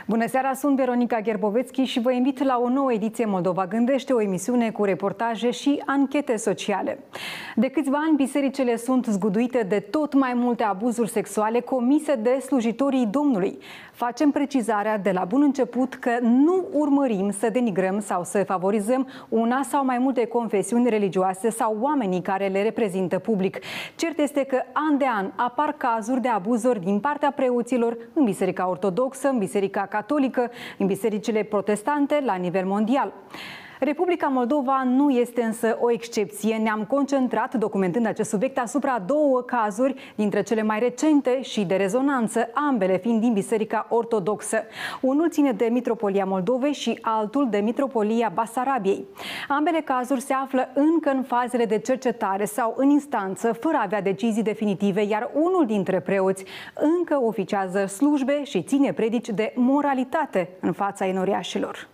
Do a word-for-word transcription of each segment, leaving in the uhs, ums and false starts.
Bună seara, sunt Veronica Gherbovețchi și vă invit la o nouă ediție Moldova Gândește, o emisiune cu reportaje și anchete sociale. De câțiva ani, bisericile sunt zguduite de tot mai multe abuzuri sexuale comise de slujitorii Domnului. Facem precizarea de la bun început că nu urmărim să denigrăm sau să favorizăm una sau mai multe confesiuni religioase sau oamenii care le reprezintă public. Cert este că an de an apar cazuri de abuzuri din partea preoților în Biserica Ortodoxă, în Biserica Catolică, în bisericile protestante la nivel mondial. Republica Moldova nu este însă o excepție. Ne-am concentrat, documentând acest subiect, asupra două cazuri dintre cele mai recente și de rezonanță, ambele fiind din Biserica Ortodoxă. Unul ține de Mitropolia Moldovei și altul de Mitropolia Basarabiei. Ambele cazuri se află încă în fazele de cercetare sau în instanță, fără a avea decizii definitive, iar unul dintre preoți încă oficiază slujbe și ține predici de moralitate în fața enoriașilor.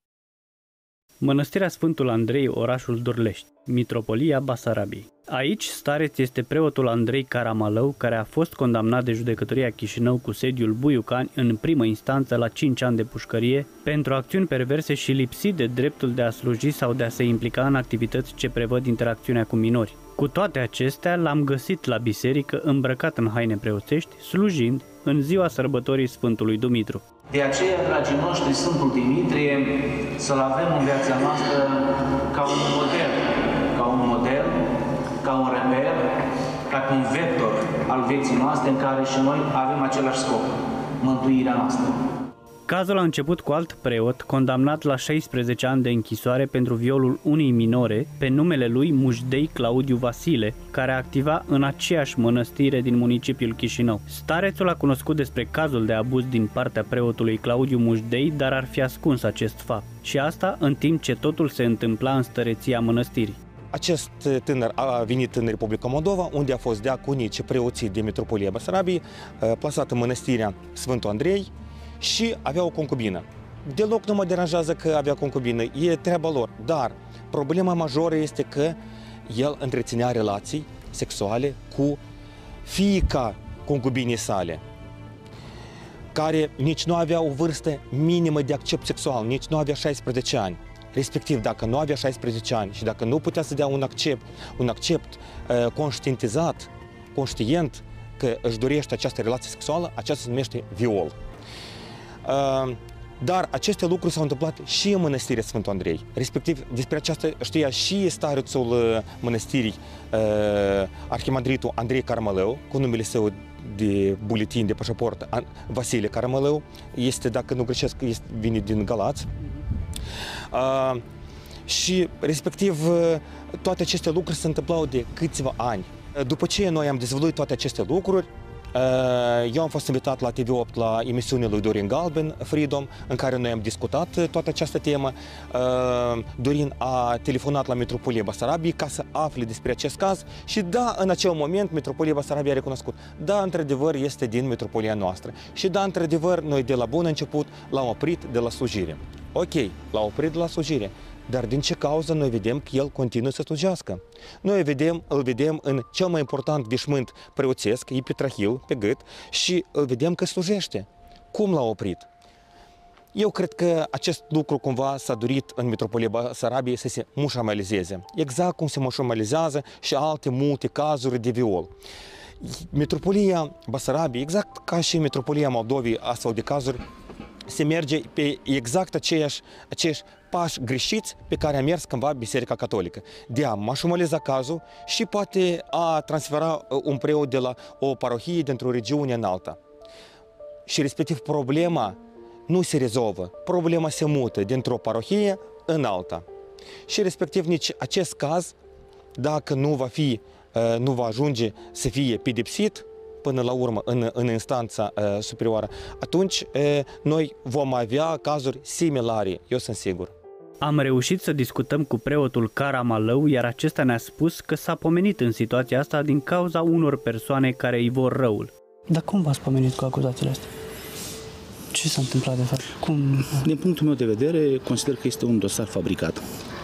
Mănăstirea Sfântul Andrei, orașul Dorlești, Mitropolia Basarabiei. Aici, stareț este preotul Andrei Caramalău, care a fost condamnat de Judecătoria Chișinău cu sediul Buiucani în primă instanță la cinci ani de pușcărie pentru acțiuni perverse și lipsit de dreptul de a sluji sau de a se implica în activități ce prevăd interacțiunea cu minori. Cu toate acestea, l-am găsit la biserică îmbrăcat în haine preoțești, slujind în ziua sărbătorii Sfântului Dumitru. De aceea, dragii noștri, Sfântul Dimitrie să-l avem în viața noastră ca un model, ca un model, ca un reper, ca un vector al vieții noastre în care și noi avem același scop, mântuirea noastră. Cazul a început cu alt preot condamnat la șaisprezece ani de închisoare pentru violul unei minore pe numele lui Mujdei Claudiu Vasile, care activa în aceeași mănăstire din municipiul Chișinău. Starețul a cunoscut despre cazul de abuz din partea preotului Claudiu Mujdei, dar ar fi ascuns acest fapt. Și asta în timp ce totul se întâmpla în stăreția mănăstirii. Acest tânăr a venit în Republica Moldova, unde a fost diaconii și preoții de Mitropolia Basarabiei, plasat în mănăstirea Sfântul Andrei, și avea o concubină. Deloc nu mă deranjează că avea concubină, e treaba lor, dar problema majoră este că el întreținea relații sexuale cu fiica concubinii sale, care nici nu avea o vârstă minimă de accept sexual, nici nu avea șaisprezece ani. Respectiv, dacă nu avea șaisprezece ani și dacă nu putea să dea un accept, un accept uh, conștientizat, conștient că își dorește această relație sexuală, aceasta se numește viol. Uh, dar aceste lucruri s-au întâmplat și în mănăstirea Sfântul Andrei. Respectiv, despre aceasta știa și starețul uh, mănăstirii, uh, arhimandritul Andrei Caramalău, cu numele său de buletin, de pașaport, Vasile Caramalău. Este, dacă nu greșesc, este, vine din Galați. Uh, și, respectiv, toate aceste lucruri se întâmplau de câțiva ani. După ce noi am dezvăluit toate aceste lucruri, eu am fost invitat la T V opt la emisiunea lui Dorin Galben, Freedom, în care noi am discutat toată această temă. Dorin a telefonat la Mitropolia Basarabiei ca să afle despre acest caz și da, în acel moment Mitropolia Basarabiei a recunoscut. Da, într-adevăr, este din Mitropolia noastră. Și da, într-adevăr, noi de la bun început l-am oprit de la slujire. Ok, l-am oprit de la slujire. Dar din ce cauză noi vedem că el continuă să slujească? Noi vedem, îl vedem în cel mai important veșmânt preoțesc, epitrahil, pe gât, și îl vedem că slujește. Cum l-a oprit? Eu cred că acest lucru cumva s-a dorit în Mitropolia Basarabiei să se mușamalizeze. Exact cum se mușamalizează și alte multe cazuri de viol. Mitropolia Basarabiei, exact ca și Mitropolia Moldovei, astfel de cazuri, se merge pe exact aceiași, aceiași pași greșiți pe care a mers cândva Biserica Catolică. De a mașumaliza cazul și poate a transfera un preot de la o parohie dintr-o regiune în alta. Și respectiv problema nu se rezolvă, problema se mută dintr-o parohie în alta. Și respectiv nici acest caz, dacă nu va fi, nu va ajunge să fie pedepsit până la urmă în, în instanța uh, superioară, atunci uh, noi vom avea cazuri similare, eu sunt sigur. Am reușit să discutăm cu preotul Caramalău, iar acesta ne-a spus că s-a pomenit în situația asta din cauza unor persoane care îi vor răul. Dar cum v-ați pomenit cu acuzațiile astea? Ce s-a întâmplat de fapt? Cum? Din punctul meu de vedere, consider că este un dosar fabricat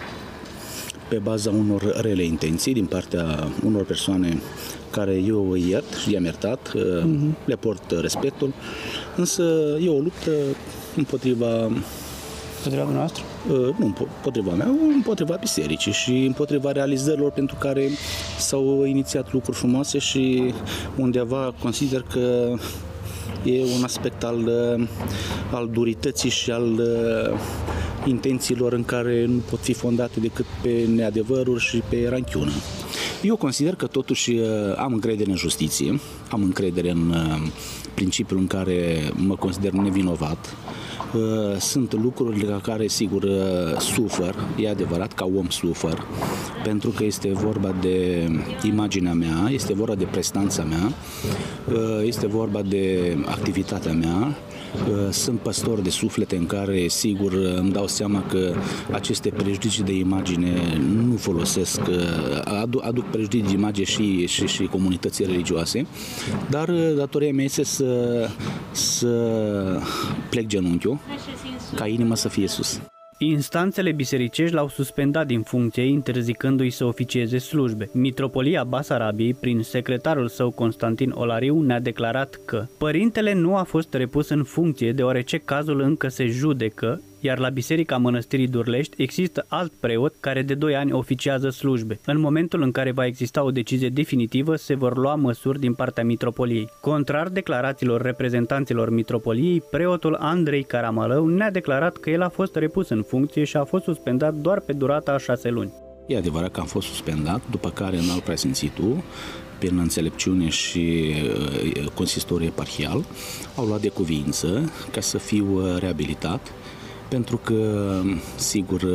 pe baza unor rele intenții din partea unor persoane care eu îi iert și i-am iertat, uh-huh. le port respectul, însă e o luptă împotriva... Împotriva dumneavoastră? Nu împotriva mea, împotriva bisericii și împotriva realizărilor pentru care s-au inițiat lucruri frumoase și undeva consider că e un aspect al, al durității și al intențiilor în care nu pot fi fondate decât pe neadevăruri și pe ranchiună. Eu consider că totuși am încredere în justiție, am încredere în principiul în care mă consider nevinovat. Sunt lucruri la care, sigur, sufăr, e adevărat, ca om sufăr, pentru că este vorba de imaginea mea, este vorba de prestanța mea, este vorba de activitatea mea. Sunt păstor de suflete în care, sigur, îmi dau seama că aceste prejudicii de imagine nu folosesc, aduc, aduc prejudicii de imagine și, și, și comunității religioase, dar datoria mea este să, să plec genunchiul ca inima să fie sus. Instanțele bisericești l-au suspendat din funcție, interzicându-i să oficieze slujbe. Mitropolia Basarabiei, prin secretarul său Constantin Olariu, ne-a declarat că părintele nu a fost repus în funcție deoarece cazul încă se judecă, iar la Biserica Mănăstirii Durlești există alt preot care de doi ani oficiază slujbe. În momentul în care va exista o decizie definitivă, se vor lua măsuri din partea mitropoliei. Contrar declarațiilor reprezentanților mitropoliei, preotul Andrei Caramalău ne-a declarat că el a fost repus în funcție și a fost suspendat doar pe durata a șase luni. E adevărat că am fost suspendat, după care în alt preasfințitul, prin înțelepciune și uh, consistorul eparhial, au luat de cuviință ca să fiu uh, reabilitat, pentru că, sigur,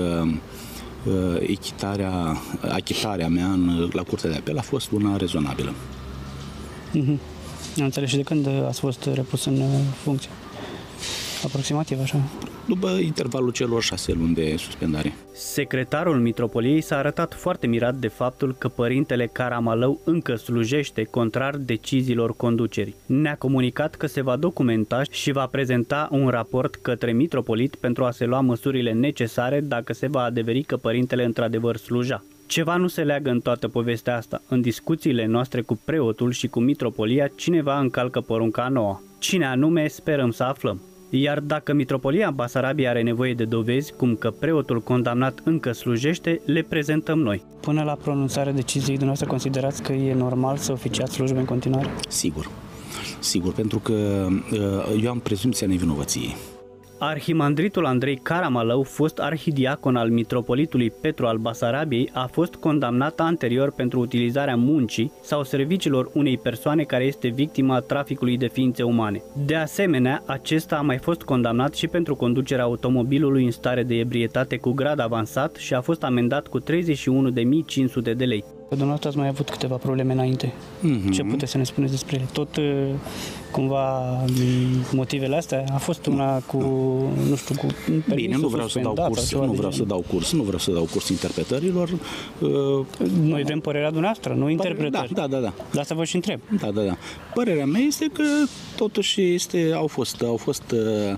echitarea, achitarea mea în, la Curtea de Apel a fost una rezonabilă. Mm-hmm. Am înțeles. Și de când ați fost repus în funcție? Aproximativ, așa? După intervalul celor șase luni de suspendare. Secretarul mitropoliei s-a arătat foarte mirat de faptul că părintele Caramalău încă slujește contrar deciziilor conducerii. Ne-a comunicat că se va documenta și va prezenta un raport către mitropolit pentru a se lua măsurile necesare dacă se va adeveri că părintele într-adevăr sluja. Ceva nu se leagă în toată povestea asta. În discuțiile noastre cu preotul și cu mitropolia, cineva încalcă porunca a noua. Cine anume, sperăm să aflăm. Iar dacă Mitropolia Basarabiei are nevoie de dovezi, cum că preotul condamnat încă slujește, le prezentăm noi. Până la pronunțarea deciziei dumneavoastră, considerați că e normal să oficiați slujbe în continuare? Sigur. Sigur, pentru că eu am prezumția nevinovăției. Arhimandritul Andrei Caramalău, fost arhidiacon al mitropolitului Petru al Basarabiei, a fost condamnat anterior pentru utilizarea muncii sau serviciilor unei persoane care este victima traficului de ființe umane. De asemenea, acesta a mai fost condamnat și pentru conducerea automobilului în stare de ebrietate cu grad avansat și a fost amendat cu treizeci și unu de mii cinci sute de lei. Dumneavoastră ați mai avut câteva probleme înainte. Mm-hmm. Ce puteți să ne spuneți despre ele? Tot cumva motivele astea? A fost una cu, nu știu, cu Bine, nu vreau să dau curs, nu vreau să dau curs, nu vreau să dau curs interpretărilor. Noi vrem părerea dumneavoastră, nu interpretări. Da, da, da. De asta vă și întreb. Da, da, da. Părerea mea este că totuși este, au fost, au fost,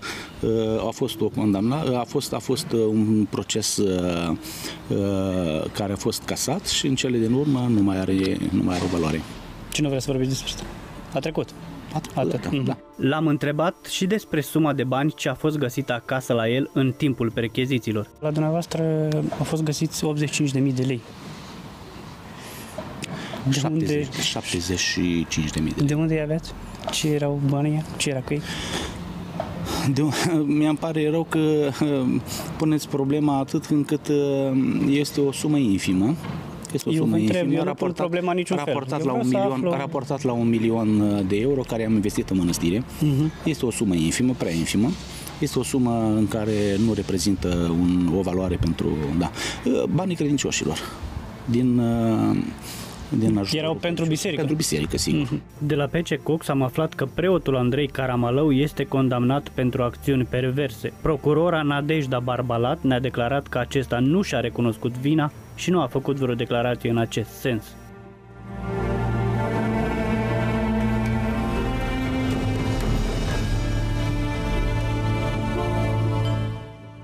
a fost o condamnare, a fost, a fost un proces care a fost casat și în cele din urmă nu mai are, nu mai are valoare. Cine vrea să vorbiți despre asta? A trecut. Atât. Da, da. L-am întrebat și despre suma de bani ce a fost găsită acasă la el în timpul perchezițiilor. La dumneavoastră au fost găsiți optzeci și cinci de mii de lei. De șaptezeci, unde... șaptezeci și cinci de mii de lei. De unde îi aveați? Ce erau banii? Ce era cu ei? De, mi-am pare rău că puneți problema atât încât este o sumă infimă. Este o eu sumă întreb, infimă, eu raportat, problema niciun raportat, fel. La un milion, raportat la un milion de euro care am investit în mănăstire. Uh-huh. Este o sumă infimă, prea infimă. Este o sumă în care nu reprezintă un, o valoare pentru da, banii credincioșilor. Din... Din erau pentru biserică. Pentru biserică, sigur. De la P C Cox am aflat că preotul Andrei Caramalău este condamnat pentru acțiuni perverse. Procurora Nadejda Barbalat ne-a declarat că acesta nu și-a recunoscut vina și nu a făcut vreo declarație în acest sens.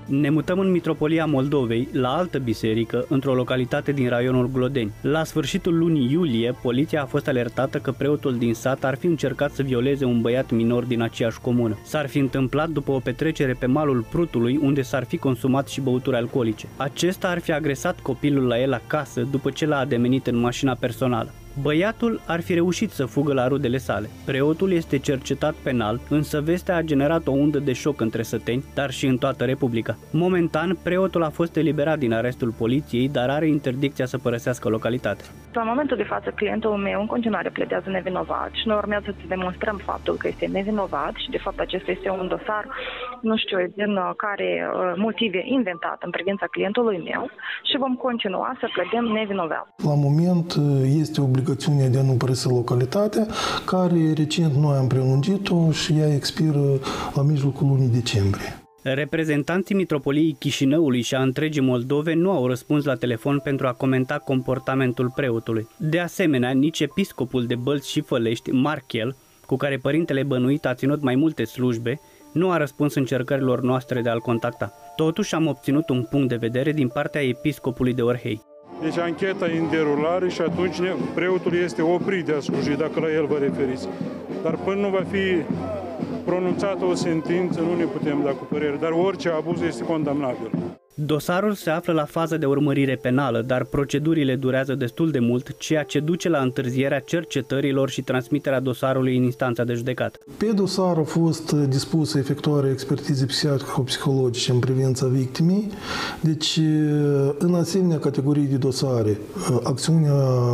Ne mutăm în Mitropolia Moldovei, la altă biserică, într-o localitate din raionul Glodeni. La sfârșitul lunii iulie, poliția a fost alertată că preotul din sat ar fi încercat să violeze un băiat minor din aceeași comună. S-ar fi întâmplat după o petrecere pe malul Prutului, unde s-ar fi consumat și băuturi alcoolice. Acesta ar fi agresat copilul la el acasă după ce l-a ademenit în mașina personală. Băiatul ar fi reușit să fugă la rudele sale. Preotul este cercetat penal, însă vestea a generat o undă de șoc între săteni, dar și în toată Republica. Momentan, preotul a fost eliberat din arestul poliției, dar are interdicția să părăsească localitatea. La momentul de față, clientul meu în continuare pledează nevinovat și noi urmează să demonstrăm faptul că este nevinovat și de fapt acesta este un dosar, nu știu, din care motive inventat în privința clientului meu și vom continua să pledăm nevinovat. La moment este obligațiunea de a nu părăsi localitatea, care recent noi am prelungit-o și ea expiră la mijlocul lunii decembrie. Reprezentanții Mitropoliei Chișinăului și a întregii Moldove nu au răspuns la telefon pentru a comenta comportamentul preotului. De asemenea, nici episcopul de Bălți și Fălești, Marchel, cu care părintele bănuit a ținut mai multe slujbe, nu a răspuns încercărilor noastre de a-l contacta. Totuși am obținut un punct de vedere din partea episcopului de Orhei. Deci ancheta e în derulare și atunci preotul este oprit de a sluji, dacă la el vă referiți. Dar până nu va fi pronunțată o sentință, nu ne putem da cu părere, dar orice abuz este condamnabil. Dosarul se află la fază de urmărire penală, dar procedurile durează destul de mult, ceea ce duce la întârzierea cercetărilor și transmiterea dosarului în instanța de judecată. Pe dosar a fost dispusă efectuarea expertizei psihiatrico-psihologice în privința victimei. Deci, în asemenea categorii de dosare, acțiunea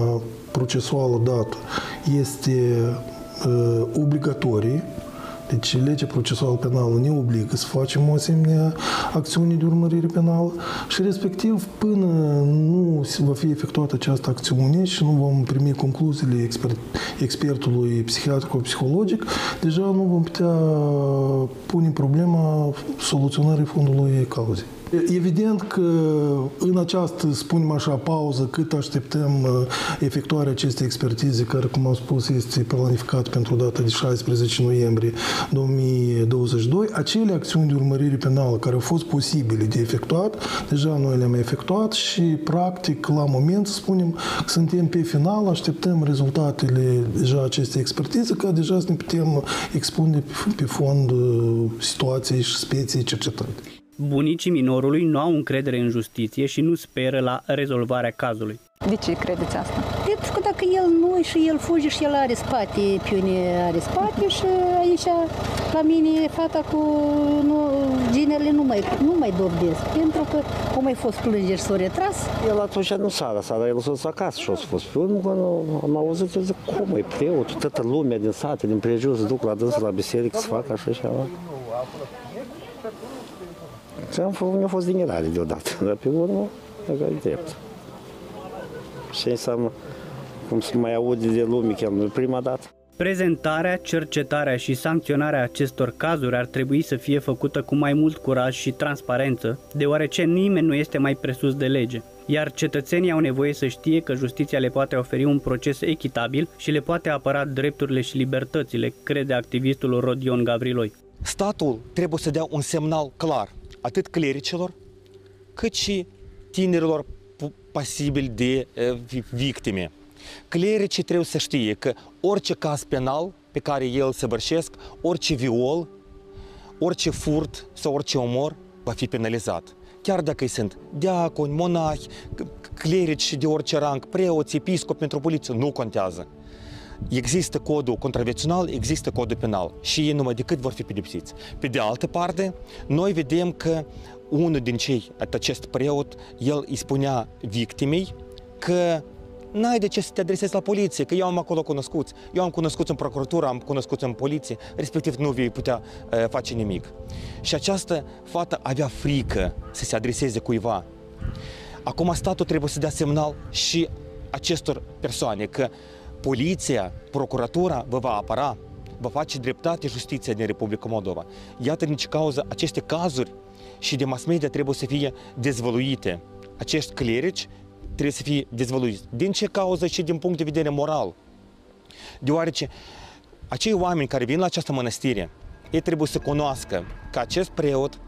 procesuală dată este uh, obligatorie. Deci legea procesuală penală ne obligă să facem o asemenea acțiune de urmărire penală și respectiv până nu va fi efectuată această acțiune și nu vom primi concluziile expert, expertului psihiatrico-psihologic, deja nu vom putea pune problema soluționării fondului cauzei. Evident că în această, spunem așa, pauză, cât așteptăm efectuarea acestei expertize, care, cum am spus, este planificat pentru data de șaisprezece noiembrie două mii douăzeci și doi, acele acțiuni de urmărire penală care au fost posibile de efectuat, deja noi le-am efectuat și, practic, la moment, să spunem, suntem pe final, așteptăm rezultatele deja acestei expertize, ca deja să ne putem expune pe fond situației și speției cercetate. Bunicii minorului nu au încredere în justiție și nu speră la rezolvarea cazului. De ce credeți asta? Pentru că dacă el nu și el fuge și el are spate, piune are spate și aici la mine fata cu nu, ginerile nu mai, nu mai dobdesc, pentru că au mai fost plângeri și s-au retras. El atunci nu s-a răsat, dar el s-a dus acasă și a fost. Pe urmă, când am auzit, eu zic, cum e preotul, toată lumea din sate, din prejur, se duc la dânsul la biserică să facă așa și așa. Și am făcut, mi-a fost dinierare deodată, dar pe urmă, e drept. Și înseamnă, cum se mai aude de lume, chiar nu prima dată. Prezentarea, cercetarea și sancționarea acestor cazuri ar trebui să fie făcută cu mai mult curaj și transparență, deoarece nimeni nu este mai presus de lege. Iar cetățenii au nevoie să știe că justiția le poate oferi un proces echitabil și le poate apăra drepturile și libertățile, crede activistul Rodion Gavriloi. Statul trebuie să dea un semnal clar, atât clericilor, cât și tinerilor pasibili de victime. Clericii trebuie să știe că orice caz penal pe care el săvârșesc, orice viol, orice furt sau orice omor va fi penalizat. Chiar dacă îi sunt diaconi, monahi, clerici de orice rang, preoți, episcopi, metropoliți, nu contează. Există codul contravențional, există codul penal și ei numai decât vor fi pedepsiți. Pe de altă parte, noi vedem că unul din cei, acest preot, el îi spunea victimei că n-ai de ce să te adresezi la poliție, că eu am acolo cunoscuți, eu am cunoscuți în procuratură, am cunoscuți în poliție, respectiv nu vei putea uh, face nimic. Și această fată avea frică să se adreseze cuiva. Acum statul trebuie să dea semnal și acestor persoane că poliția, procuratura vă va apăra, va face dreptate justiția din Republica Moldova. Iată din ce cauză aceste cazuri și de mass media trebuie să fie dezvăluite. Acești clerici trebuie să fie dezvăluiți. Din ce cauză și din punct de vedere moral? Deoarece acei oameni care vin la această mănăstire, ei trebuie să cunoască că acest preot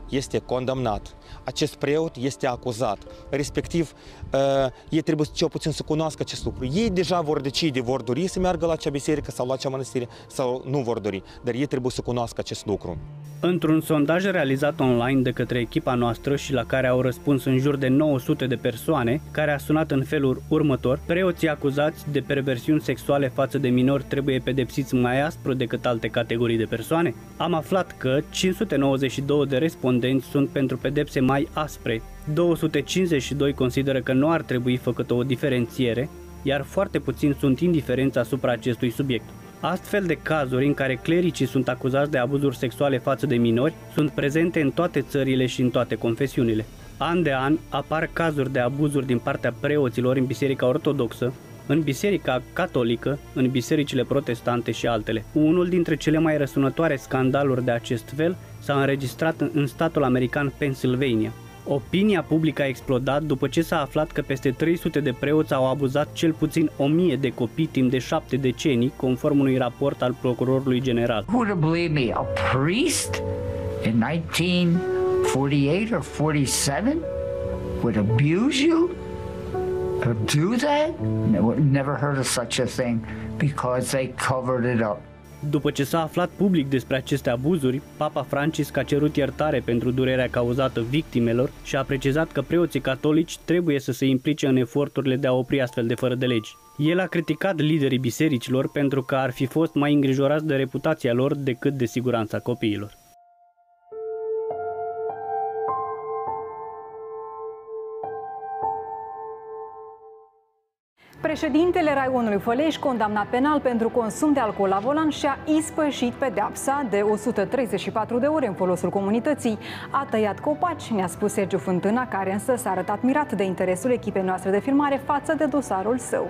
este condamnat, acest preot este acuzat, respectiv ei trebuie cel puțin să cunoască acest lucru. Ei deja vor decide, vor dori să meargă la acea biserică sau la acea mănăstire sau nu vor dori, dar ei trebuie să cunoască acest lucru. Într-un sondaj realizat online de către echipa noastră și la care au răspuns în jur de nouă sute de persoane, care a sunat în felul următor: preoții acuzați de perversiuni sexuale față de minori trebuie pedepsiți mai aspru decât alte categorii de persoane? Am aflat că cinci sute nouăzeci și doi de respondenți sunt pentru pedepse mai aspre, două sute cincizeci și doi consideră că nu ar trebui făcută o diferențiere, iar foarte puțini sunt indiferenți asupra acestui subiect. Astfel de cazuri în care clericii sunt acuzați de abuzuri sexuale față de minori sunt prezente în toate țările și în toate confesiunile. An de an apar cazuri de abuzuri din partea preoților în Biserica Ortodoxă, în Biserica Catolică, în bisericile protestante și altele. Unul dintre cele mai răsunătoare scandaluri de acest fel s-a înregistrat în statul american Pennsylvania. Opinia publică a explodat după ce s-a aflat că peste trei sute de preoți au abuzat cel puțin o mie de copii timp de șapte decenii, conform unui raport al procurorului general. Who would believe me? A priest in nineteen forty-eight or forty-seven would abuse you? Or do that? Never heard of such a thing because they covered it up. După ce s-a aflat public despre aceste abuzuri, Papa Francisc a cerut iertare pentru durerea cauzată victimelor și a precizat că preoții catolici trebuie să se implice în eforturile de a opri astfel de fără de legi. El a criticat liderii bisericilor pentru că ar fi fost mai îngrijorați de reputația lor decât de siguranța copiilor. Președintele Raionului Fălești, condamnat penal pentru consum de alcool la volan, și-a ispășit pedeapsa de o sută treizeci și patru de ore în folosul comunității. A tăiat copaci, ne-a spus Sergiu Fântâna, care însă s-a arătat mirat de interesul echipei noastre de filmare față de dosarul său.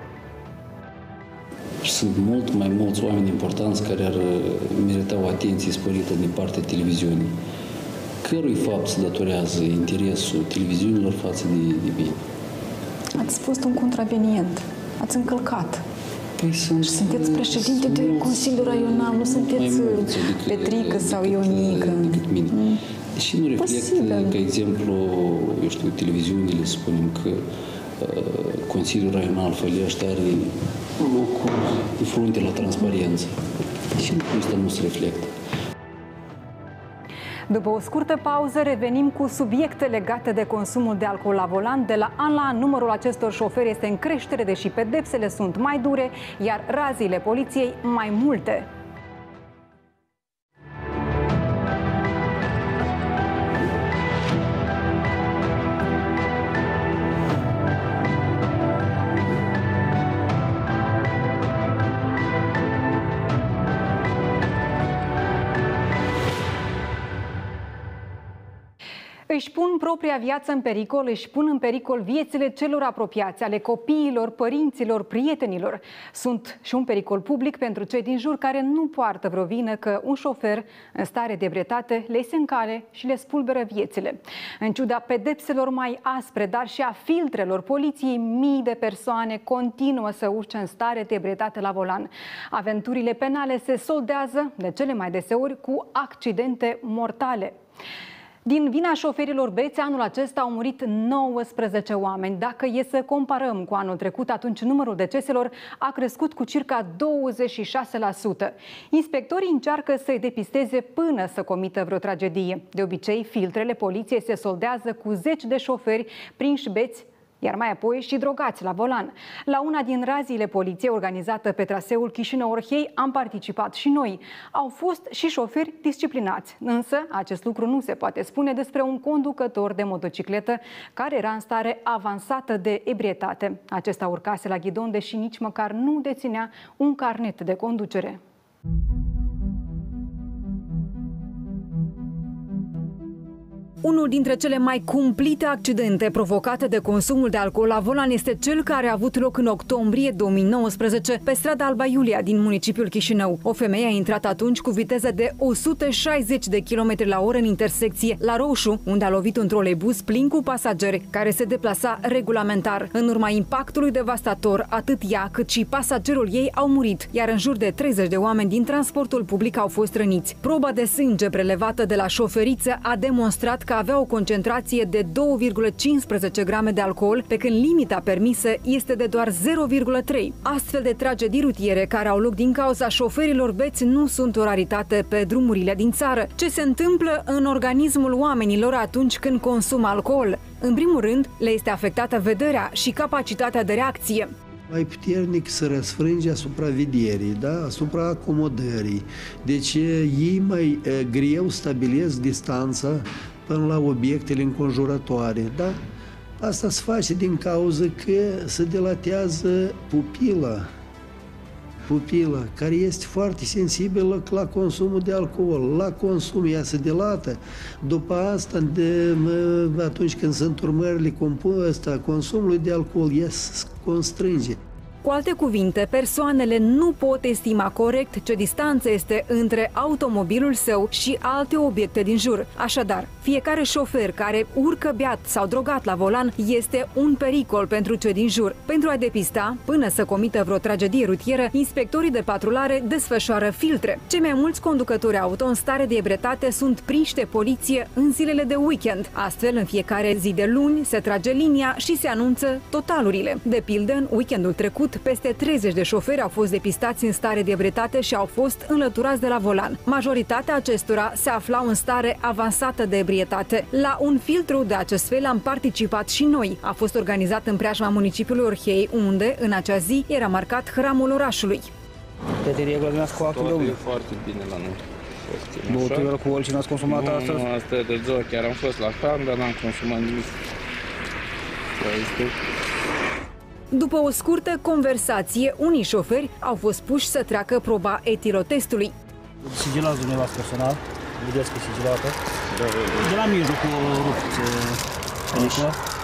Sunt mult mai mulți oameni importanți care ar merita o atenție sporită din partea televiziunii. Cărui fapt se datorează interesul televiziunilor față de, de bine? Ați fost un contravenient. Ați încălcat. Păi sunt, și sunteți președinte de Consiliul Raional, nu sunteți Petrică sau Ionică. Decât mine. Mm. Deși nu reflectă, ca exemplu, eu știu, televiziunile, spunem că uh, Consiliul Raional Fălești are locul de frunte la transparență. Și lucrul ăsta nu se reflectă. După o scurtă pauză, revenim cu subiecte legate de consumul de alcool la volan. De la an la an, numărul acestor șoferi este în creștere, deși pedepsele sunt mai dure, iar raziile poliției mai multe. Își pun propria viață în pericol, își pun în pericol viețile celor apropiați, ale copiilor, părinților, prietenilor. Sunt și un pericol public pentru cei din jur care nu poartă vreo vină că un șofer în stare de ebrietate le iese în cale și le spulberă viețile. În ciuda pedepselor mai aspre, dar și a filtrelor poliției, mii de persoane continuă să urce în stare de ebrietate la volan. Aventurile penale se soldează de cele mai deseori cu accidente mortale. Din vina șoferilor beți, anul acesta au murit nouăsprezece oameni. Dacă e să comparăm cu anul trecut, atunci numărul deceselor a crescut cu circa douăzeci și șase la sută. Inspectorii încearcă să-i depisteze până să comită vreo tragedie. De obicei, filtrele poliției se soldează cu zeci de șoferi prinși beți, iar mai apoi și drogați la volan. La una din raziile poliției organizată pe traseul Chișinău-Orhei am participat și noi. Au fost și șoferi disciplinați, însă acest lucru nu se poate spune despre un conducător de motocicletă care era în stare avansată de ebrietate. Acesta urcase la ghidon, deși nici măcar nu deținea un carnet de conducere. Unul dintre cele mai cumplite accidente provocate de consumul de alcool la volan este cel care a avut loc în octombrie două mii nouăsprezece pe strada Alba Iulia din municipiul Chișinău. O femeie a intrat atunci cu viteză de o sută șaizeci de kilometri la oră în intersecție la Roșu, unde a lovit un troleibuz plin cu pasageri care se deplasa regulamentar. În urma impactului devastator, atât ea cât și pasagerul ei au murit, iar în jur de treizeci de oameni din transportul public au fost răniți. Proba de sânge prelevată de la șoferiță a demonstrat că avea o concentrație de două virgulă cincisprezece grame de alcool, pe când limita permisă este de doar zero virgulă trei. Astfel de tragedii rutiere care au loc din cauza șoferilor beți nu sunt o raritate pe drumurile din țară. Ce se întâmplă în organismul oamenilor atunci când consumă alcool? În primul rând, le este afectată vederea și capacitatea de reacție. Mai puternic se răsfrânge asupra vederii, da? Asupra acomodării. Deci ei mai e, greu stabilesc distanța până la obiectele înconjurătoare. Da? Asta se face din cauza că se dilatează pupila. Pupila, care este foarte sensibilă la consumul de alcool. La consum ea se dilată. După asta, de, atunci când sunt urmările consumului de alcool, ea se constrânge. Cu alte cuvinte, persoanele nu pot estima corect ce distanță este între automobilul său și alte obiecte din jur. Așadar, fiecare șofer care urcă beat sau drogat la volan este un pericol pentru cei din jur. Pentru a depista, până să comită vreo tragedie rutieră, inspectorii de patrulare desfășoară filtre. Cei mai mulți conducători auto în stare de ebrietate sunt prinși de poliție în zilele de weekend. Astfel, în fiecare zi de luni se trage linia și se anunță totalurile. De pildă, în weekendul trecut, peste treizeci de șoferi au fost depistați în stare de ebrietate și au fost înlăturați de la volan. Majoritatea acestora se aflau în stare avansată de ebrietate. La un filtru de acest fel am participat și noi. A fost organizat în preajma municipiului Orhei, unde, în acea zi, era marcat hramul orașului. Toate regulile cu actul Toate foarte bine la noi. Băutură, alcool și n-ați consumat nu, astăzi? Nu, asta de ziua chiar am fost la hram, dar n-am consumat nimic. După o scurtă conversație, unii șoferi au fost puși să treacă proba etilotestului. Sigilați dumneavoastră personal, vedeți că sigilată. De la mijlocul rupt aici.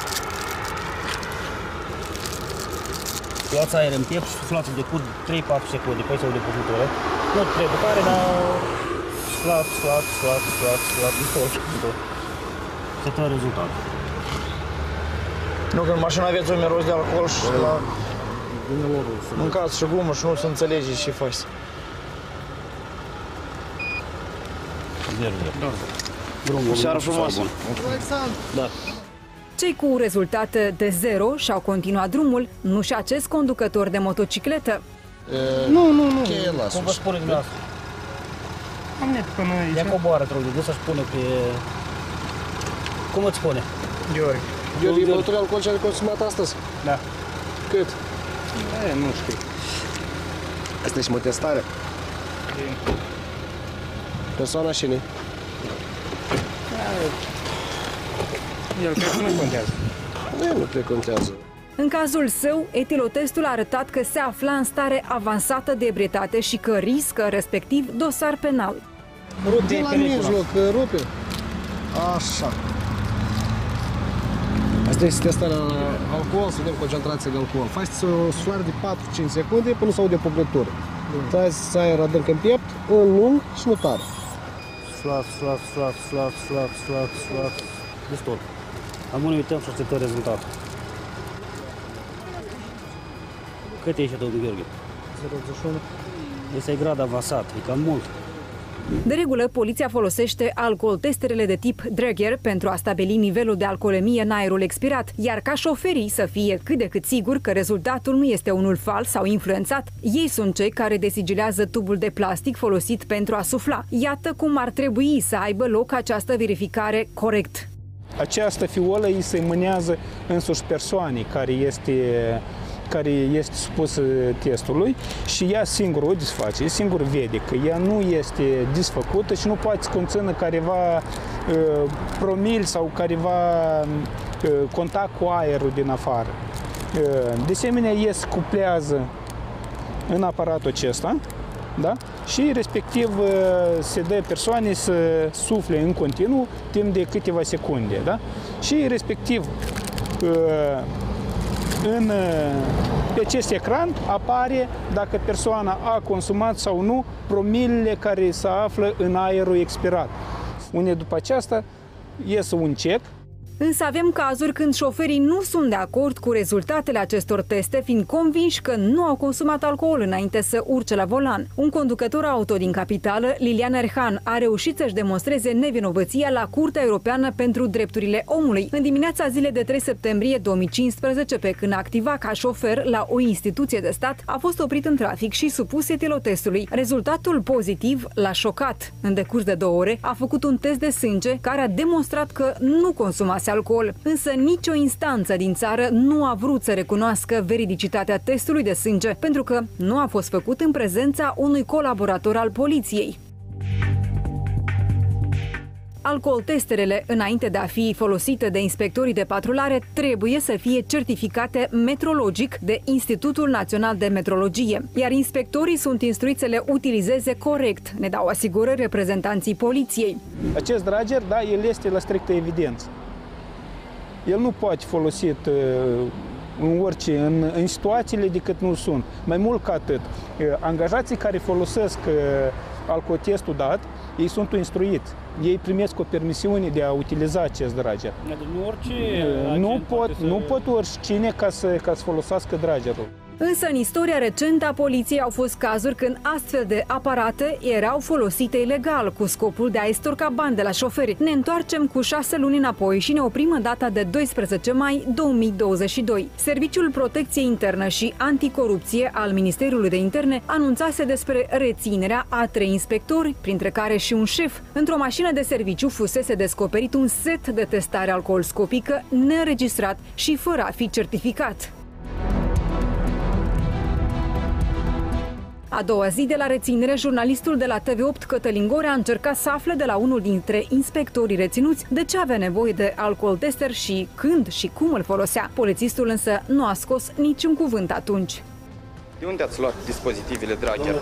Luați aer în piept și suflați de cur trei patru secunde, păi sau de pufutură. Nu trebuie tare, dar suflat, suflat, suflat, suflat, suflat, suflat, se dă rezultat. Nu, că în mașină aveți un miros de alcool și la... mâncați și gumă și nu se înțelege ce faci. Da. Seară frumoasă. Da. Cei cu rezultat de zero și-au continuat drumul, nu și acest conducător de motocicletă. E... Nu, nu, nu. Cheie lasă. Cum vă spune dumneavoastră? Am net până aici. Ia coboară, te rog, de să spune pe... Cum îți spune? Gheorghe. Gheorghe, băuturile alcoolice ai consumat astăzi? Da. Cât? E, nu știu. Asta e și mă testare? Persoana și ne? El cred că nu contează. Nu, nu cred că contează. În cazul său, etilotestul a arătat că se afla în stare avansată de ebrietate și că riscă, respectiv, dosar penal. Rupe la mijloc, rupe. Așa. Asta este testarea la alcool, să vedem concentrația de alcool. Faceți o suflare de patru cinci secunde până să aude pupletură. Dați aer adânc în piept, în lung și nu tare. Suflat, suflat, suflat, suflat, suflat, suflat, suflat. Destul. Am unul uităm și așteptăm rezultatul. Cât e și domnul Gheorghe? zero virgulă optzeci și unu. Este grad avansat, e cam mult. De regulă, poliția folosește alcool-testerele de tip Drager pentru a stabili nivelul de alcoolemie în aerul expirat, iar ca șoferii să fie cât de cât siguri că rezultatul nu este unul fals sau influențat, ei sunt cei care desigilează tubul de plastic folosit pentru a sufla. Iată cum ar trebui să aibă loc această verificare corect. Această fiolă îi se mânează însuși persoanei care este care este supusă testului și ea singură o desface, singur vede că ea nu este desfăcută și nu poate să conțină careva uh, promil sau careva uh, contact cu aerul din afară. Uh, de asemenea, ea se cuplează în aparatul acesta, da? Și respectiv uh, se dă persoanei să sufle în continuu timp de câteva secunde. Da? Și respectiv uh, În, pe acest ecran apare dacă persoana a consumat sau nu promilele care se află în aerul expirat. Unde după aceasta iese un cec. Însă avem cazuri când șoferii nu sunt de acord cu rezultatele acestor teste, fiind convinși că nu au consumat alcool înainte să urce la volan. Un conducător auto din capitală, Lilian Erhan, a reușit să-și demonstreze nevinovăția la Curtea Europeană pentru Drepturile Omului. În dimineața zilei de trei septembrie două mii cincisprezece, pe când activa ca șofer la o instituție de stat, a fost oprit în trafic și supus etilotestului. Rezultatul pozitiv l-a șocat. În decurs de două ore a făcut un test de sânge care a demonstrat că nu consumase alcool. Însă nicio instanță din țară nu a vrut să recunoască veridicitatea testului de sânge, pentru că nu a fost făcut în prezența unui colaborator al poliției. Alcooltesterele, înainte de a fi folosite de inspectorii de patrulare, trebuie să fie certificate metrologic de Institutul Național de Metrologie, iar inspectorii sunt instruiți să le utilizeze corect, ne dau asigurări reprezentanții poliției. Acest drager, da, el este la strictă evidență. El nu poate folosit în orice, în, în situațiile decât nu sunt. Mai mult ca atât, angajații care folosesc alcotestul dat, ei sunt instruiți. Ei primesc o permisiune de a utiliza acest drager. Nu orice nu pot, să... nu pot oricine ca să, ca să folosească dragerul. Însă, în istoria recentă a poliției au fost cazuri când astfel de aparate erau folosite ilegal, cu scopul de a estorca bani de la șoferi. Ne întoarcem cu șase luni înapoi și ne oprim în data de doisprezece mai două mii douăzeci și doi. Serviciul Protecție Internă și Anticorupție al Ministerului de Interne anunțase despre reținerea a trei inspectori, printre care și un șef. Într-o mașină de serviciu fusese descoperit un set de testare alcoolscopică neînregistrat și fără a fi certificat. A doua zi de la reținere, jurnalistul de la T V opt, Cătălin Gorea, a încercat să afle de la unul dintre inspectorii reținuți de ce avea nevoie de alcool tester și când și cum îl folosea. Polițistul însă nu a scos niciun cuvânt atunci. De unde ați luat dispozitivele Drager?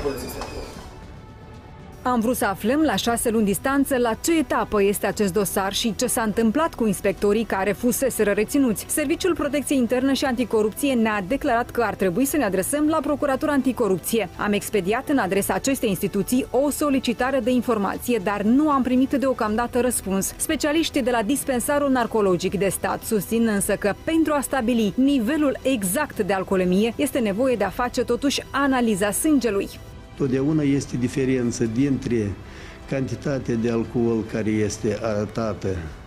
Am vrut să aflăm la șase luni distanță la ce etapă este acest dosar și ce s-a întâmplat cu inspectorii care fuseseră reținuți. Serviciul Protecție Internă și Anticorupție ne-a declarat că ar trebui să ne adresăm la Procuratura Anticorupție. Am expediat în adresa acestei instituții o solicitare de informație, dar nu am primit deocamdată răspuns. Specialiștii de la dispensarul narcologic de stat susțin însă că pentru a stabili nivelul exact de alcoolemie este nevoie de a face totuși analiza sângelui. Totdeauna este diferență dintre cantitatea de alcool care este arătată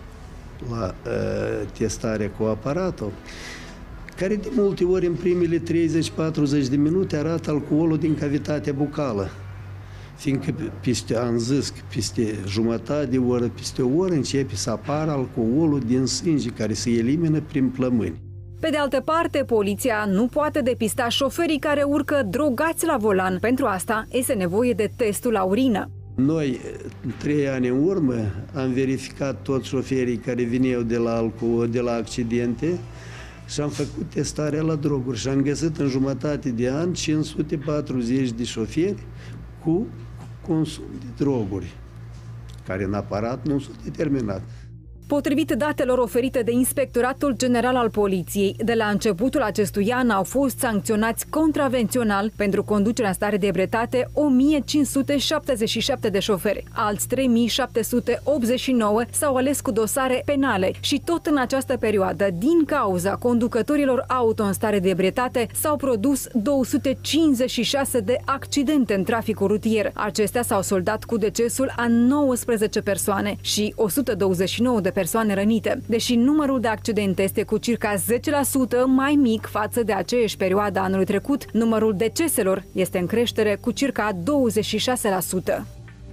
la uh, testare cu aparatul, care de multe ori în primele treizeci patruzeci de minute arată alcoolul din cavitatea bucală. Fiindcă peste, am zis, peste jumătate de oră, peste o oră începe să apară alcoolul din sânge care se elimină prin plămâni. Pe de altă parte, poliția nu poate depista șoferii care urcă drogați la volan. Pentru asta este nevoie de testul la urină. Noi, trei ani în urmă, am verificat toți șoferii care vineau de la alcool, de la accidente și am făcut testarea la droguri și am găsit în jumătate de an cinci sute patruzeci de șoferi cu consum de droguri, care în aparat nu sunt determinat. Potrivit datelor oferite de Inspectoratul General al Poliției, de la începutul acestui an au fost sancționați contravențional pentru conducerea în stare de ebrietate o mie cinci sute șaptezeci și șapte de șoferi. Alți trei mii șapte sute optzeci și nouă s-au ales cu dosare penale și tot în această perioadă, din cauza conducătorilor auto în stare de ebrietate, s-au produs două sute cincizeci și șase de accidente în traficul rutier. Acestea s-au soldat cu decesul a nouăsprezece persoane și o sută douăzeci și nouă de persoane rănite. Deși numărul de accidente este cu circa zece la sută mai mic față de aceeași perioadă anului trecut, numărul deceselor este în creștere cu circa douăzeci și șase la sută.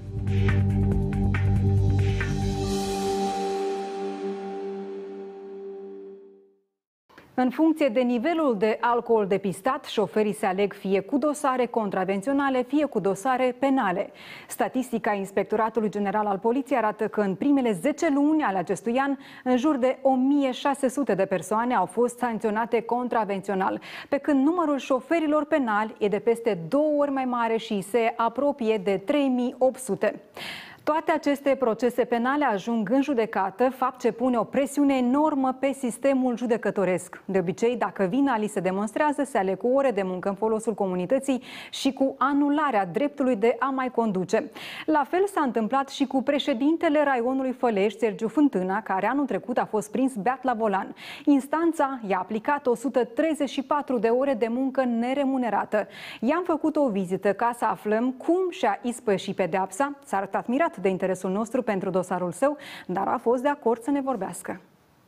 În funcție de nivelul de alcool depistat, șoferii se aleg fie cu dosare contravenționale, fie cu dosare penale. Statistica Inspectoratului General al Poliției arată că în primele zece luni ale acestui an, în jur de o mie șase sute de persoane au fost sancționate contravențional, pe când numărul șoferilor penali e de peste două ori mai mare și se apropie de trei mii opt sute. Toate aceste procese penale ajung în judecată, fapt ce pune o presiune enormă pe sistemul judecătoresc. De obicei, dacă vina li se demonstrează, se ale cu ore de muncă în folosul comunității și cu anularea dreptului de a mai conduce. La fel s-a întâmplat și cu președintele raionului Fălești, Sergiu Fântâna, care anul trecut a fost prins beat la volan. Instanța i-a aplicat o sută treizeci și patru de ore de muncă neremunerată. I-am făcut o vizită ca să aflăm cum și-a ispășit pedeapsa. S-a arătat mirat de interesul nostru pentru dosarul său, dar a fost de acord să ne vorbească.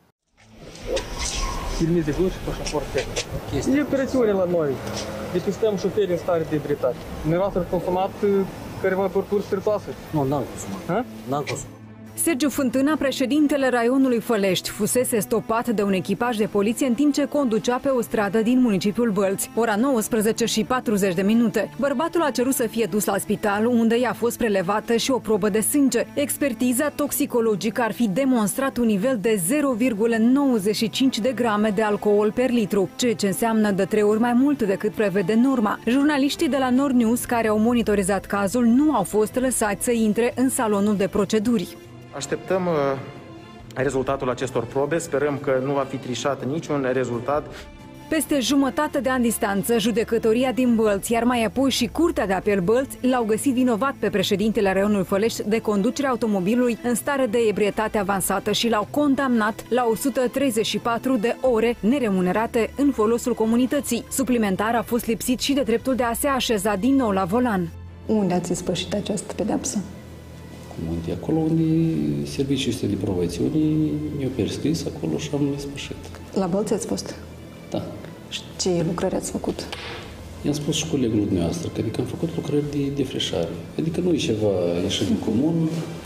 Permis de și pașaport tehnic. E presiune la noi. Depistăm șoferi în stare de ebrietate. Dumneavoastră ați consumat careva băuturi spiritoase? Nu, n-am consumat. N-am consumat. Sergiu Fântâna, președintele raionului Fălești, fusese stopat de un echipaj de poliție în timp ce conducea pe o stradă din municipiul Bălți. Ora nouăsprezece și patruzeci de minute. Bărbatul a cerut să fie dus la spital, unde i-a fost prelevată și o probă de sânge. Expertiza toxicologică ar fi demonstrat un nivel de zero virgulă nouăzeci și cinci de grame de alcool per litru, ceea ce înseamnă de trei ori mai mult decât prevede norma. Jurnaliștii de la Nord News, care au monitorizat cazul, nu au fost lăsați să intre în salonul de proceduri. Așteptăm uh, rezultatul acestor probe, sperăm că nu va fi trișat niciun rezultat. Peste jumătate de ani distanță, judecătoria din Bălți, iar mai apoi și Curtea de Apel Bălți, l-au găsit vinovat pe președintele raionului Fălești de conducerea automobilului în stare de ebrietate avansată și l-au condamnat la o sută treizeci și patru de ore neremunerate în folosul comunității. Suplimentar a fost lipsit și de dreptul de a se așeza din nou la volan. Unde ați ispășit această pedeapsă? Unde, acolo unde serviciul este de probațiune mi-a prescris acolo și am ispășit. La Bălți ați fost? Da. Și ce lucrări ați făcut? I-am spus și colegului dumneavoastră că adică am făcut lucrări de defrișare. Adică nu e ceva ieșit din comun.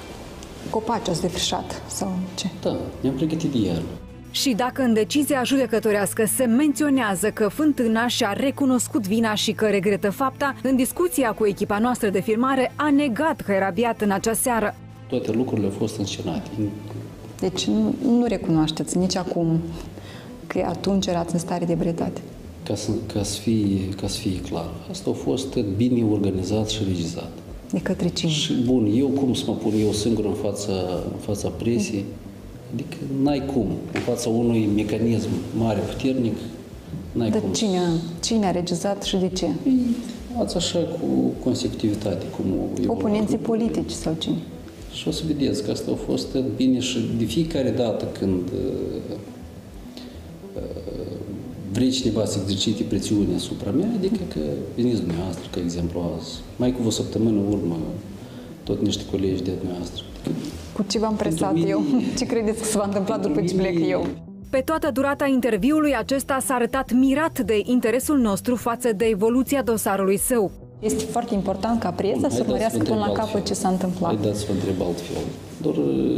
Copaci ați defrișat sau ce? Da, ne-am pregătit de iarnă. Și dacă în decizia judecătorească se menționează că Fântâna și-a recunoscut vina și că regretă fapta, în discuția cu echipa noastră de filmare a negat că era beat în acea seară. Toate lucrurile au fost înscenate. Deci nu, nu recunoașteți nici acum că atunci erați în stare de ebrietate? Ca să, ca, să fie, ca să fie clar, asta a fost bine organizat și regizat. De către cine? Și bun, eu cum să mă pun eu singur în fața, în fața presiei? Adică n-ai cum. În fața unui mecanism mare, puternic, n-ai Dar cum. Cine, cine a regizat și de ce? Ați așa cu consecutivitate. Cum Oponenții politici sau cine? Și o să vedeți că asta a fost bine și de fiecare dată când uh, uh, vrei cineva să exercite presiune asupra mea, adică că veniți dumneavoastră, ca exemplu azi, mai cu o săptămână urmă, tot niște colegi de dumneavoastră. Cu ce v-am presat eu? Ce credeți că se va întâmpla după ce plec eu? Pe toată durata interviului, acesta s-a arătat mirat de interesul nostru față de evoluția dosarului său. Este foarte important ca presa să urmărească până la capăt ce s-a întâmplat. Haideți să vă întreb altfel. Doar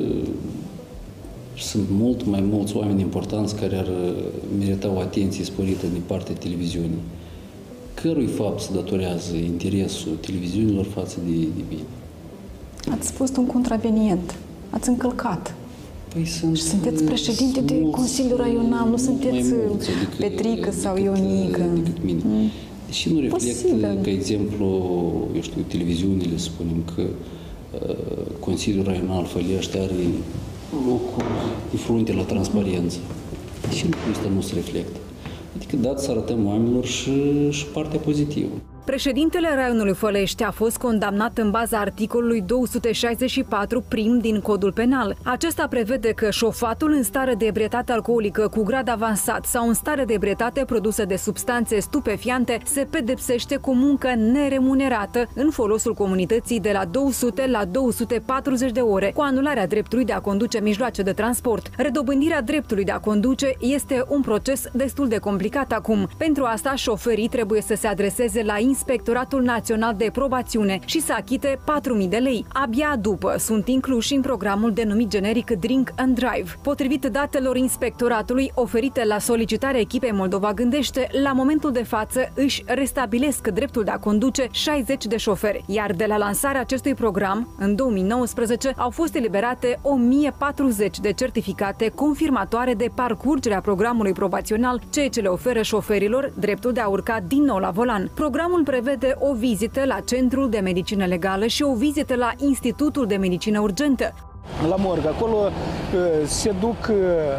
sunt mult mai mulți oameni importanți care ar merita o atenție sporită din partea televiziunii. Cărui fapt se datorează interesul televiziunilor față de, de mine? Ați fost un contravenient. Ați încălcat. Păi sunt, și sunteți președinte de Consiliul Raional, nu sunteți mulți, adică, Petrică sau Ionică. Decât mine. Mm. Și nu reflectă, ca exemplu, eu știu, televiziunile, spunem că uh, Consiliul Raional Fălești are locuri de frunte la transparență. Și lucrul ăsta nu se reflectă. Adică dați să arătăm oamenilor și, și partea pozitivă. Președintele raionului Fălești a fost condamnat în baza articolului două sute șaizeci și patru prim din Codul Penal. Acesta prevede că șofatul în stare de ebrietate alcoolică cu grad avansat sau în stare de ebrietate produsă de substanțe stupefiante se pedepsește cu muncă neremunerată în folosul comunității de la două sute la două sute patruzeci de ore, cu anularea dreptului de a conduce mijloace de transport. Redobândirea dreptului de a conduce este un proces destul de complicat acum. Pentru asta, șoferii trebuie să se adreseze la Inspectoratul Național de Probațiune și să achite patru mii de lei. Abia după sunt incluși în programul denumit generic Drink and Drive. Potrivit datelor inspectoratului oferite la solicitarea echipei Moldova Gândește, la momentul de față își restabilesc dreptul de a conduce șaizeci de șoferi, iar de la lansarea acestui program, în două mii nouăsprezece, au fost eliberate o mie patruzeci de certificate confirmatoare de parcurgerea programului probațional, ceea ce le oferă șoferilor dreptul de a urca din nou la volan. Programul prevede o vizită la Centrul de Medicină Legală și o vizită la Institutul de Medicină Urgentă. La morg, acolo se duc,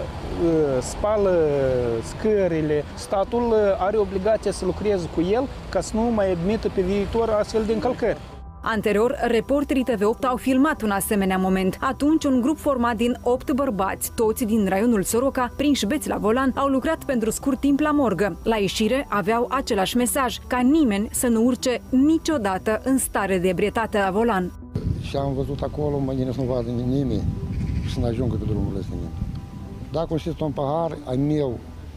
spală scările. Statul are obligația să lucreze cu el ca să nu mai admită pe viitor astfel de încălcări. Anterior, reporterii T V opt au filmat un asemenea moment. Atunci, un grup format din opt bărbați, toți din raionul Soroca, prinși beți la volan, au lucrat pentru scurt timp la morgă. La ieșire aveau același mesaj, ca nimeni să nu urce niciodată în stare de ebrietate la volan. Și am văzut acolo, mă gândesc să nu vadă nimeni și să nu ajungă pe drumul ăsta. Dacă înștiți un pahar, al meu,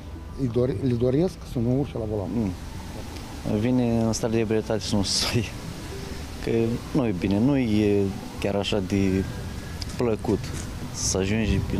îi doresc să nu urce la volan. Mm. Vine în stare de ebrietate să nu sui. Că nu e bine, nu e chiar așa de plăcut să ajungi prin,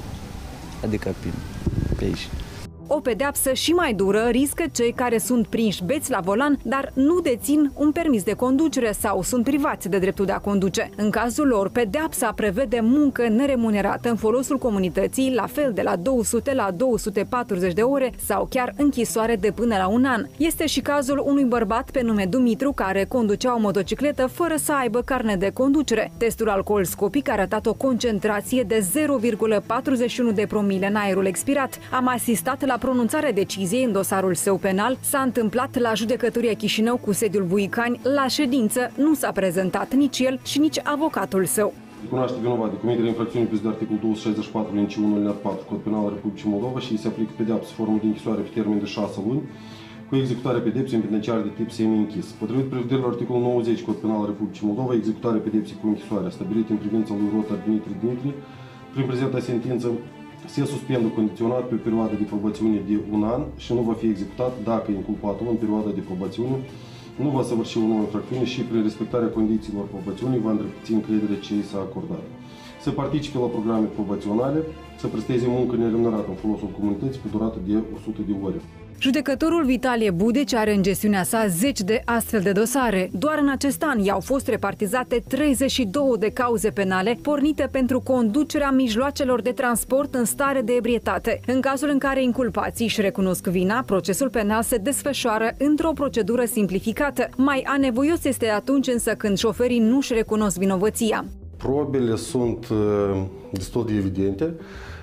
adică prin, pe aici. O pedeapsă și mai dură riscă cei care sunt prinși beți la volan, dar nu dețin un permis de conducere sau sunt privați de dreptul de a conduce. În cazul lor, pedeapsa prevede muncă neremunerată în folosul comunității, la fel de la două sute la două sute patruzeci de ore sau chiar închisoare de până la un an. Este și cazul unui bărbat pe nume Dumitru care conducea o motocicletă fără să aibă carnet de conducere. Testul alcool-scopic a arătat o concentrație de zero virgulă patruzeci și unu de promile în aerul expirat. Am asistat la pronunțarea deciziei în dosarul său penal. S-a întâmplat la Judecătoria Chișinău cu sediul Buicani. La ședință nu s-a prezentat nici el și nici avocatul său. Cunoaște vinovat de comiterea infracțiunii pe de articolul două sute șaizeci și patru liniște unu alineat patru Cod Penal al Republicii Moldova și îi se aplică pedeapsă formă de închisoare pe termen de șase luni cu executarea pedepsei în penitenciar de tip semi-închis. Potrivit prevederilor articolul nouăzeci Cod Penal al Republicii Moldova, executarea pedepsei cu închisoare stabilită în privința lui Rotar Dimitri Dimitri, prin prezenta sentință, se suspendă condiționat pe perioada de probațiune de un an și nu va fi executat dacă inculpatul în perioada de probațiune nu va săvârși o nouă infracțiune și prin respectarea condițiilor probațiunii va îndreptăți încredere ce i s-a acordat. Să participe la programe probaționale, să presteze muncă neremunerată în folosul comunității pe durată de o sută de ore. Judecătorul Vitalie Budeci are în gestiunea sa zeci de astfel de dosare. Doar în acest an i-au fost repartizate treizeci și două de cauze penale pornite pentru conducerea mijloacelor de transport în stare de ebrietate. În cazul în care inculpații își recunosc vina, procesul penal se desfășoară într-o procedură simplificată. Mai anevoios este atunci însă când șoferii nu își recunosc vinovăția. Probele sunt uh, destul de evidente.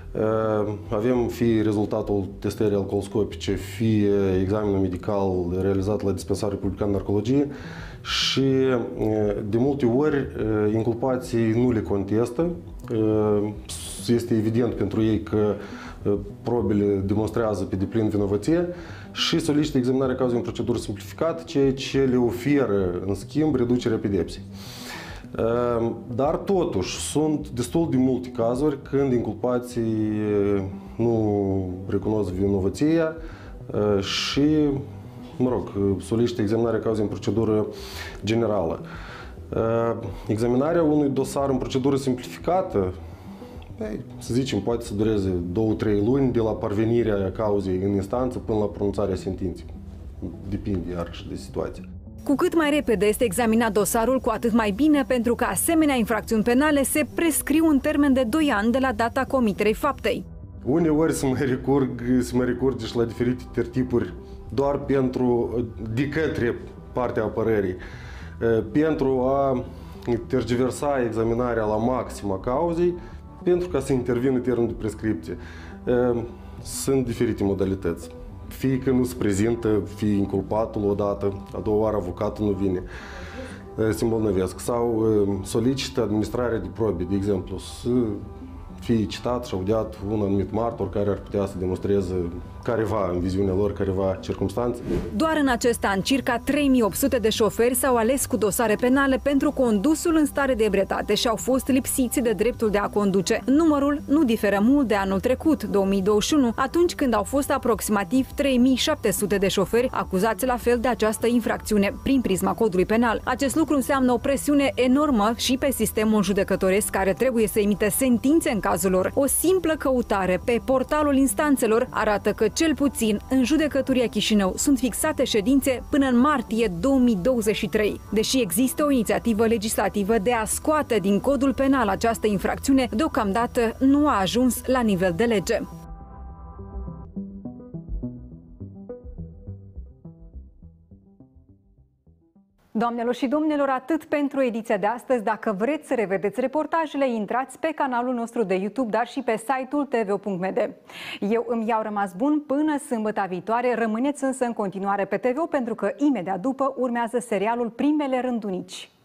Avem fie rezultatul testării alcoolscopice, fie examenul medical realizat la dispensarul republican narcologie și de multe ori inculpații nu le contestă. Este evident pentru ei că probele demonstrează pe deplin vinovăție și solicită examinarea cauzei în procedură simplificată, ceea ce le oferă în schimb reducerea pedepsei. Dar totuși sunt destul de multe cazuri când inculpații nu recunosc vinovăția și, mă rog, solicită examinarea cauzei în procedură generală. Examinarea unui dosar în procedură simplificată, să zicem, poate să dureze două-trei luni de la parvenirea cauzei în instanță până la pronunțarea sentinței. Depinde iarăși de situație. Cu cât mai repede este examinat dosarul, cu atât mai bine, pentru că asemenea infracțiuni penale se prescriu în termen de doi ani de la data comiterei faptei. Uneori se mai recurg, se mai recurge și la diferite tertipuri doar pentru, de către partea apărării, pentru a tergiversa examinarea la maxim a cauzei, pentru ca să intervină termenul de prescripție. Sunt diferite modalități. Fie că nu se prezintă, fie inculpatul odată, a doua oară avocatul nu vine, se îmbolnăvesc, sau solicită administrarea de probe, de exemplu, să fie citat și audiat un anumit martor care ar putea să demonstreze careva, în viziunea lor, careva circumstanțe. Doar în acest an, circa trei mii opt sute de șoferi s-au ales cu dosare penale pentru condusul în stare de ebrietate și au fost lipsiți de dreptul de a conduce. Numărul nu diferă mult de anul trecut, două mii douăzeci și unu, atunci când au fost aproximativ trei mii șapte sute de șoferi acuzați la fel de această infracțiune prin prisma codului penal. Acest lucru înseamnă o presiune enormă și pe sistemul judecătoresc, care trebuie să emite sentințe în cazul lor. O simplă căutare pe portalul instanțelor arată că cel puțin în Judecătoria Chișinău sunt fixate ședințe până în martie două mii douăzeci și trei. Deși există o inițiativă legislativă de a scoate din codul penal această infracțiune, deocamdată nu a ajuns la nivel de lege. Doamnelor și domnilor, atât pentru ediția de astăzi. Dacă vreți să revedeți reportajele, intrați pe canalul nostru de YouTube, dar și pe site-ul t v punct m d. Eu îmi iau rămas bun până sâmbătă viitoare. Rămâneți însă în continuare pe T V, pentru că imediat după urmează serialul Primele Rândunici.